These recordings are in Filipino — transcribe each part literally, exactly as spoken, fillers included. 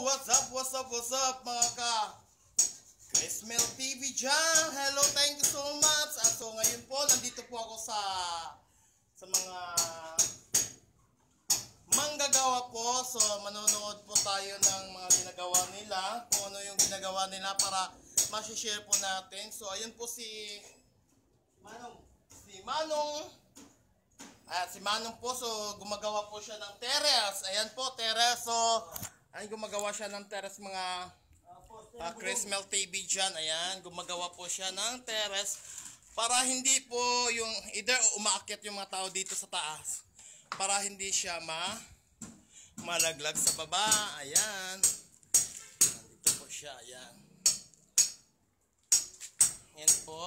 what's up, what's up, what's up mga ka Chris Mel T V dyan. Hello, thank you so much. Ah, so ngayon po, nandito po ako sa sa mga manggagawa po. So manonood po tayo ng mga ginagawa nila, kung ano yung ginagawa nila para ma-share po natin. So ayun po si Manong, si Manong At si Manong po, so gumagawa po siya ng terrace. Ayan po, terrace. So ay gumagawa siya ng terrace mga uh, Chris Mel T V dyan. Ayan, gumagawa po siya ng terrace para hindi po yung either umaakyat yung mga tao dito sa taas, para hindi siya ma malaglag sa baba. Ayan, dito po siya. Ayan, ayan po.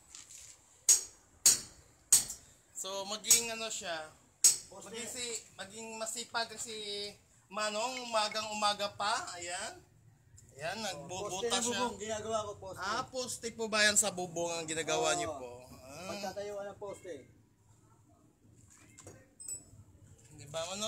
So maging ano siya, maging, si, maging masipag si Manong, umagang umaga pa. Ayan, ayan, nagbubuta siya. Bubong, ginagawa ko poste. Ah, poste po ba yan sa bubong ang ginagawa oh, niyo po? Ah. Pagtatayuan ng poste. Di ba ano?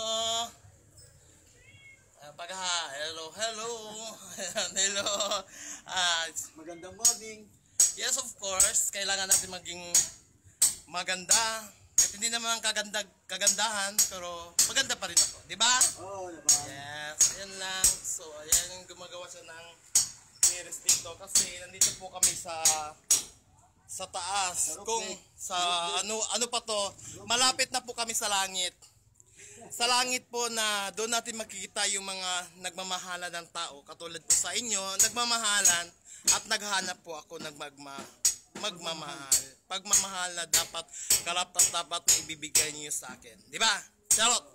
Ah, pag ha, hello, hello. Hello. Ah, magandang morning. Yes, of course, kailangan natin maging maganda. At hindi naman kaganda, kagandahan, pero maganda pa rin ako, di ba? Oo, oh, diba? Yes, ayan lang. So, ayan yung gumagawa siya ng terrace dito kasi nandito po kami sa sa taas. Kung sa ano ano pa to, malapit na po kami sa langit. Sa langit po na doon natin makikita yung mga nagmamahalan ng tao. Katulad po sa inyo, nagmamahalan at naghanap po ako ng magma magmamahal. Pagmamahal na dapat karapat dapat na ibibigay niyo sa akin. Di ba? Charot!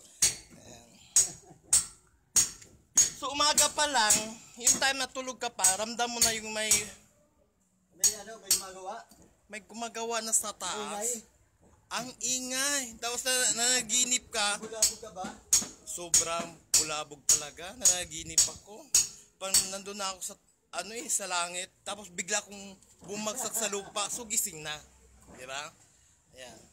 So umaga pa lang, yung time na tulog ka pa, ramdam mo na yung may May ano, may gumagawa? may gumagawa na sa taas. Ingay. Ang ingay. Tapos na, nanaginip ka. Bulabog ka ba? Sobrang bulabog talaga. Nanaginip ako. Pag nandun na ako sa ano eh, sa langit. Tapos bigla kong bumagsak sa lupa. So gising na. Di ba? Ayan.